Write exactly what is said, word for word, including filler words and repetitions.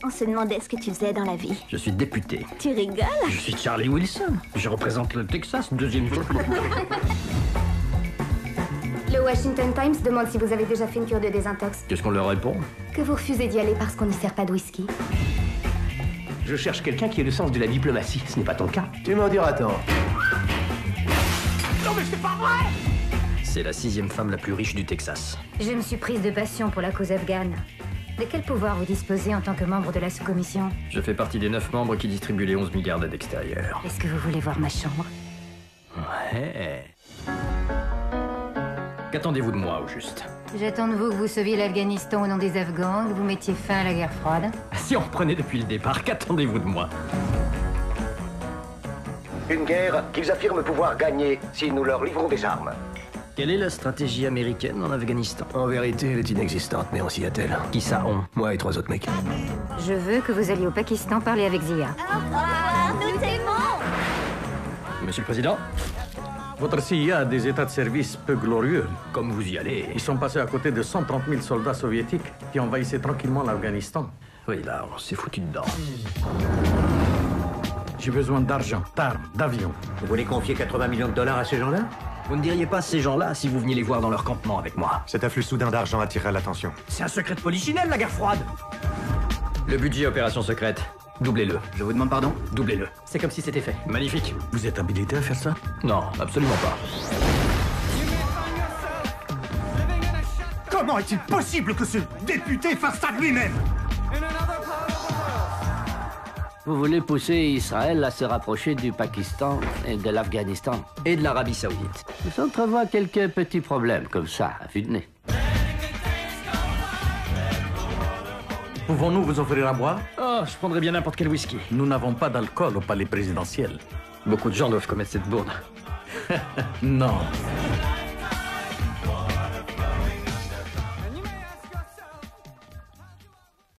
On se demandait ce que tu faisais dans la vie. Je suis député. Tu rigoles? Je suis Charlie Wilson. Je représente le Texas, deuxième tour. Le Washington Times demande si vous avez déjà fait une cure de désintox. Qu'est-ce qu'on leur répond? Que vous refusez d'y aller parce qu'on n'y sert pas de whisky. Je cherche quelqu'un qui ait le sens de la diplomatie. Ce n'est pas ton cas. Tu m'en diras tant. Non mais c'est pas vrai! C'est la sixième femme la plus riche du Texas. Je me suis prise de passion pour la cause afghane. De quel pouvoir vous disposez en tant que membre de la sous-commission? Je fais partie des neuf membres qui distribuent les onze milliards d'aide extérieure. Est-ce que vous voulez voir ma chambre? Ouais. Qu'attendez-vous de moi, au juste? J'attends de vous que vous sauviez l'Afghanistan au nom des Afghans, que vous mettiez fin à la guerre froide. Si on reprenait depuis le départ, qu'attendez-vous de moi? Une guerre qu'ils affirment pouvoir gagner si nous leur livrons des armes. Quelle est la stratégie américaine en Afghanistan? En vérité, elle est inexistante, mais on s'y attelle. Qui ça on? Moi et trois autres mecs. Je veux que vous alliez au Pakistan parler avec Zia. Ah, nous t'aimons! Monsieur le Président? Votre C I A a des états de service peu glorieux. Comme vous y allez. Ils sont passés à côté de cent trente mille soldats soviétiques qui envahissaient tranquillement l'Afghanistan. Oui, là, on s'est foutu dedans. J'ai besoin d'argent, d'armes, d'avions. Vous voulez confier quatre-vingts millions de dollars à ces gens-là? Vous ne diriez pas ces gens-là si vous veniez les voir dans leur campement avec moi. Cet afflux soudain d'argent attirera l'attention. C'est un secret de polichinelle, la guerre froide. Le budget opération secrète, doublez-le. Je vous demande pardon? Doublez-le. C'est comme si c'était fait. Magnifique. Vous êtes habilité à faire ça? Non, absolument pas. Comment est-il possible que ce député fasse ça lui-même? Vous voulez pousser Israël à se rapprocher du Pakistan et de l'Afghanistan. Et de l'Arabie Saoudite. J'entrevois quelques petits problèmes comme ça, à vue de nez. Pouvons-nous vous offrir à boire? Oh, je prendrais bien n'importe quel whisky. Nous n'avons pas d'alcool au palais présidentiel. Beaucoup de gens doivent commettre cette bourde. Non.